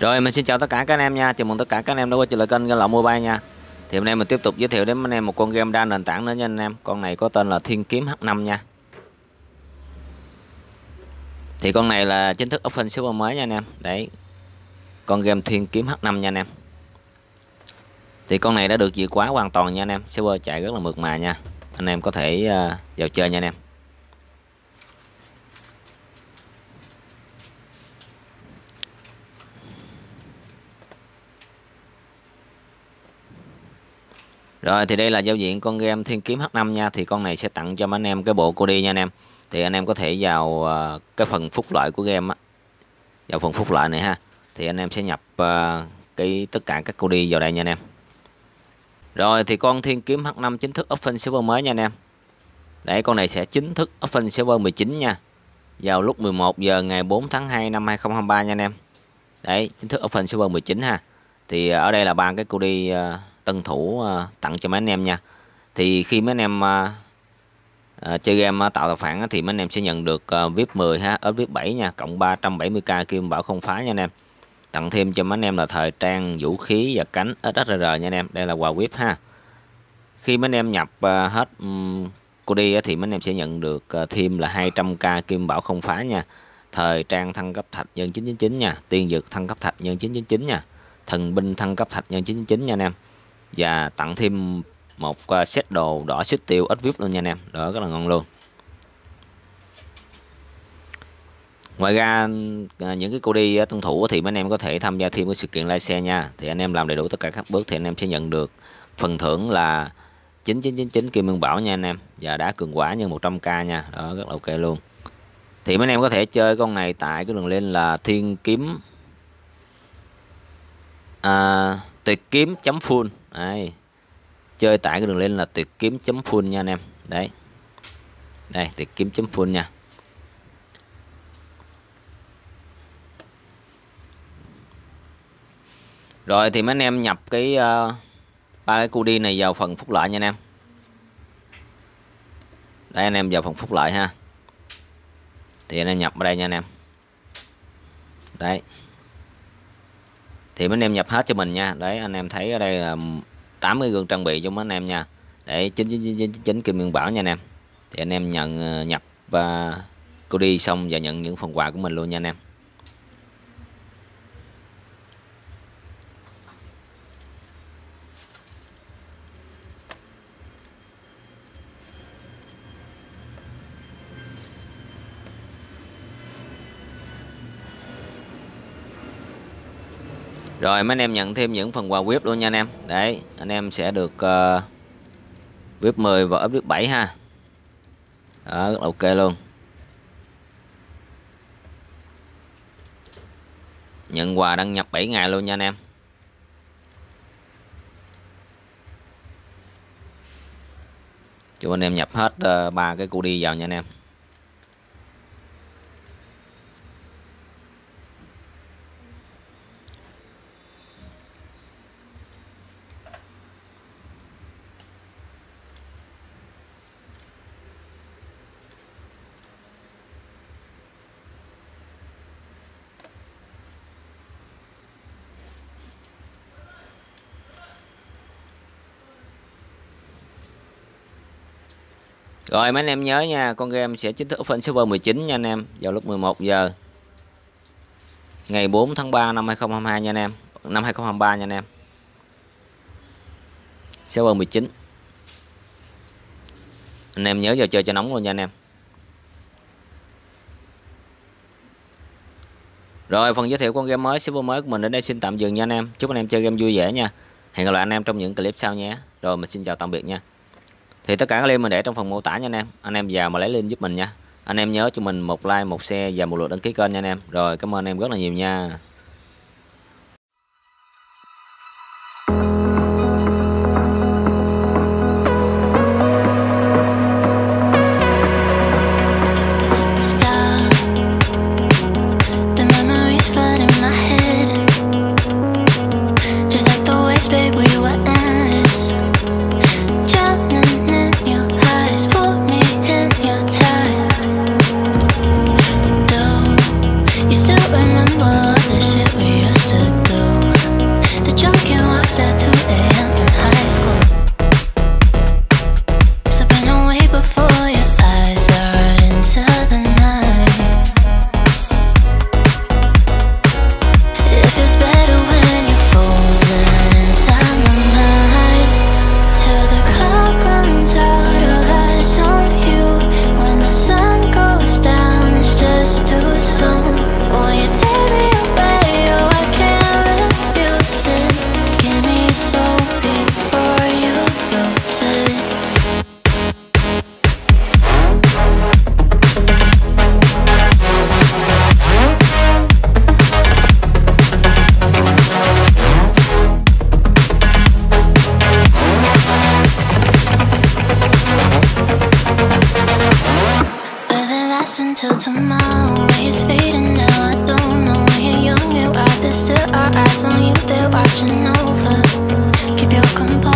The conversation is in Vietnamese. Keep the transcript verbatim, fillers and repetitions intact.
Rồi mình xin chào tất cả các anh em nha, chào mừng tất cả các anh em đã quay trở lại kênh Game Lậu Mobile nha. Thì hôm nay mình tiếp tục giới thiệu đến anh em một con game đa nền tảng nữa nha anh em. Con này có tên là Thiên Kiếm H năm nha. Thì con này là chính thức open server mới nha anh em. Đấy, con game Thiên Kiếm H năm nha anh em. Thì con này đã được diệt khóa hoàn toàn nha anh em, server chạy rất là mượt mà nha. Anh em có thể uh, vào chơi nha anh em. Rồi thì đây là giao diện con game Thiên Kiếm H năm nha. Thì con này sẽ tặng cho anh em cái bộ cô đi nha anh em. Thì anh em có thể vào uh, cái phần phúc lợi của game á, vào phần phúc lợi này ha. Thì anh em sẽ nhập uh, cái tất cả các cô đi vào đây nha anh em. Rồi thì con Thiên Kiếm H năm chính thức open server mới nha anh em. Đấy, con này sẽ chính thức open server mười chín nha, vào lúc mười một giờ ngày bốn tháng hai năm hai không hai ba nha anh em. Đấy, chính thức open server mười chín ha. Thì ở đây là ba cái cô đi uh, tân thủ uh, tặng cho mấy anh em nha. Thì khi mấy anh em uh, uh, chơi game uh, tạo tài khoản uh, thì mấy anh em sẽ nhận được uh, vê i pê mười ha, ớt vê i pê bảy nha, cộng ba trăm bảy mươi k kim bảo không phá nha anh em. Tặng thêm cho mấy anh em là thời trang, vũ khí và cánh ét ét rờ nha anh em. Đây là quà vê i pê ha. Khi mấy anh em nhập uh, hết um, cô đi uh, thì mấy anh em sẽ nhận được uh, thêm là hai trăm k kim bảo không phá nha. Thời trang thăng cấp thạch nhân chín chín chín nha, tiên dược thăng cấp thạch nhân chín chín chín nha, thần binh thăng cấp thạch nhân chín chín chín nha anh em. Và tặng thêm một uh, set đồ đỏ xích tiêu ích vê i pê luôn nha anh em. Đó, rất là ngon luôn. Ngoài ra những cái cô đi tân thủ thì mấy anh em có thể tham gia thêm cái sự kiện live xe nha. Thì anh em làm đầy đủ tất cả các bước thì anh em sẽ nhận được phần thưởng là chín chín chín chín kim nguyên bảo nha anh em, và đá cường quả nhân một trăm k nha. Đó, rất là ok luôn. Thì mấy anh em có thể chơi con này tại cái đường link là Thiên Kiếm à, tuyệt kiếm chấm full. Đấy, chơi tại cái đường link là tuyệt kiếm chấm full nha anh em. Đấy, đây tuyệt kiếm chấm full nha. Rồi thì mấy anh em nhập cái ba uh, cái cu đi này vào phần phúc lợi nha anh em. Đây, anh em vào phần phúc lợi ha. Thì anh em nhập ở đây nha anh em. Đấy, thì mấy anh em nhập hết cho mình nha. Đấy, anh em thấy ở đây là tám mươi gương trang bị cho mấy anh em nha. Để chín chín chín chín kim nguyên bảo nha anh em. Thì anh em nhận uh, nhập uh, cô đi xong và nhận những phần quà của mình luôn nha anh em. Rồi mấy anh em nhận thêm những phần quà vê i pê luôn nha anh em. Đấy, anh em sẽ được uh, vê i pê mười và ớt vê i pê bảy ha. Đó, rất là ok luôn. Nhận quà đăng nhập bảy ngày luôn nha anh em. Cho anh em nhập hết ba uh, cái cu đi vào nha anh em. Rồi mấy anh em nhớ nha, con game sẽ chính thức open server mười chín nha anh em, vào lúc mười một giờ ngày bốn tháng ba năm hai không hai hai nha anh em, năm hai không hai ba nha anh em. Server mười chín. Anh em nhớ vào chơi cho nóng luôn nha anh em. Rồi phần giới thiệu con game mới, server mới của mình đến đây xin tạm dừng nha anh em. Chúc anh em chơi game vui vẻ nha. Hẹn gặp lại anh em trong những clip sau nhé. Rồi mình xin chào tạm biệt nha. Thì tất cả các link mình để trong phần mô tả nha anh em. Anh em vào mà lấy link giúp mình nha. Anh em nhớ cho mình một like, một share và một lượt đăng ký kênh nha anh em. Rồi cảm ơn anh em rất là nhiều nha. Remember the watching over. Keep your composure.